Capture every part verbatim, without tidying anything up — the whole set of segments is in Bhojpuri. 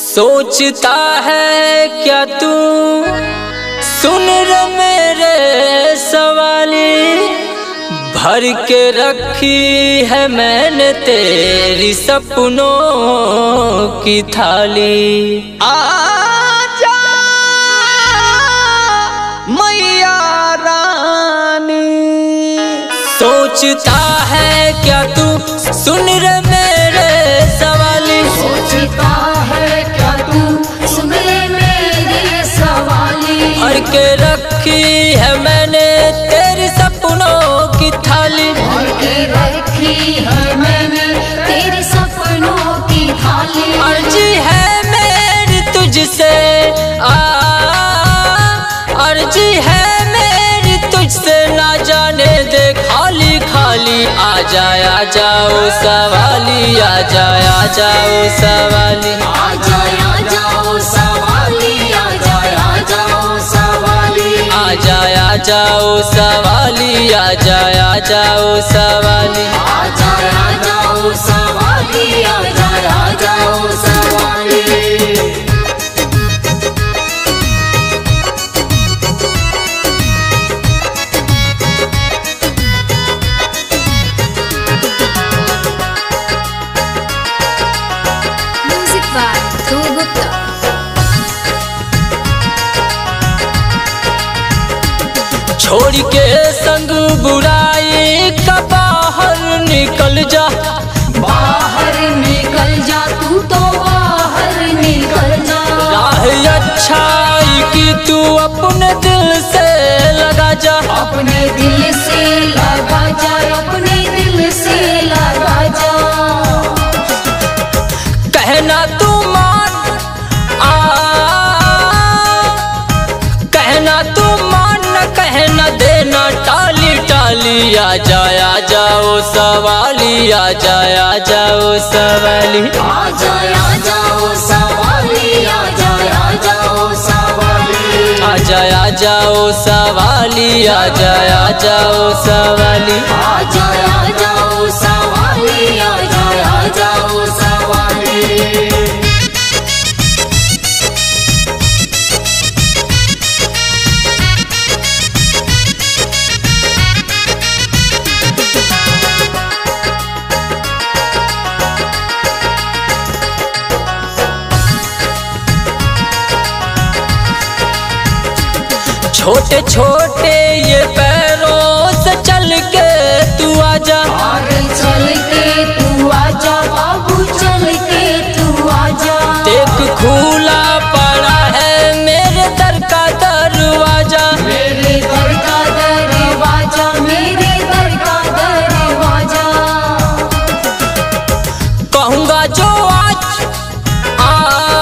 सोचता है क्या तू, सुन रे मेरे सवाली, भर के रखी है मैंने तेरी सपनों की थाली। आजा मैया रानी, सोचता है क्या तू, सुन रे मेरे सवाली, सोचता है क्या तू, सुन रे मेरे सवाली, भर के रखी है मैंने तेरी सपनों की थाली, भर के रखी है मैंने तेरे सपनों की थाली। अर्जी है मेरी तुझसे, आ अर्जी है मेरी तुझसे, ना जाने दे खाली खाली। आ जाए आ जाओ सवाली, आ जाए आ जाओ सवाली, आ जाए आ जाओ सवाली, आ जाए आ जाओ सवाली, आ जाए आ जाओ सवाली, आ जाए आ जाओ सवाली, आ जाए आ जाओ सवाली, आ जाए आ जाओ सवाली। Music by Dhruv Gupta. छोड़ के संग बुराई का बाहर निकल जा, बाहर निकल जा तू तो बाहर निकल जा, राह अच्छाई की तू अपने दिल से लगा जा, अपने दिल से लगा जा, अपने दिल से लगा जा। कहना तू मान, आ कहना तू मान, न कहना देना टाली टाली। आ जाए आ जाओ सवाली, आ जाए आ जाओ सवाली, आ जाए आ जाओ सवाली, आ जाए आ जाओ सवाली, आ जाए आ जाओ सवाली, आ जाए आ जाओ सवाली, आ जाए आ जाओ सवाली, आ जाए आ जाओ सवाली। छोटे छोटे ये पैरों से चल के तू आजा, और चल के तू आजा बाबू, चल के तू आजा, देख खुला पड़ा है मेरे दर का दरवाजा, मेरे दर का दरवाजा, मेरे दर का दरवाजा। कहूँगा जो आज आ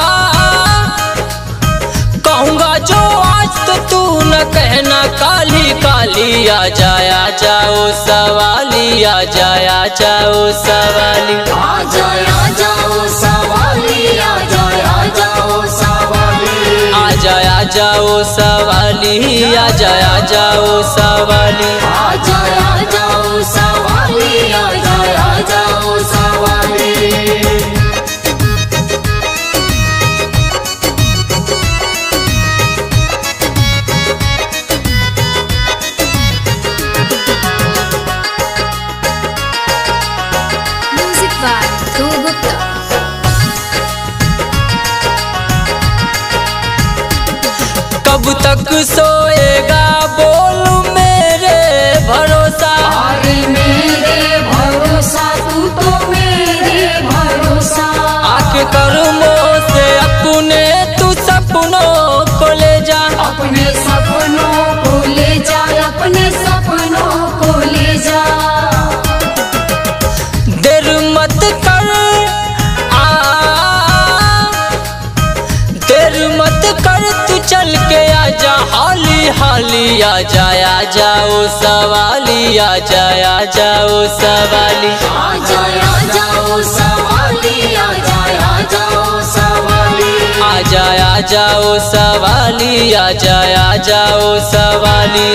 कहूँगा जो आज तो तू न कहना काली काली। आ जाए आ जाओ सवाली, आ जाए आ जाओ सवाली, आ जाए आ जाओ सवाली, आ जाए आ जाओ सवाली, आ जाए आ जाओ सवाली, आ जाए आ जाओ सवाली, आ जाए आ जाओ सवाली, आ जाए आ जाओ सवाली। Music by Dhruv Gupta. कब तक सोएगा बोल मेरे भरोसा, अरे मेरे भरोसा तू तो मेरे भरोसा, आके कर्मों से अपने तू सपनों को ले जा, अपने सपनों को ले जा, अपने सपनों को ले जा। देर मत कर, आ देर मत कर तू चल के आजा हाली हाली। आ जाए आ जाओ सवाली, आ जाए आ जाओ सवाली, आ जाए आ जाओ सवाली, आ जाए आ जाओ सवाली, आ जाए आ जाओ सवाली, आ जाए आ जाओ सवाली,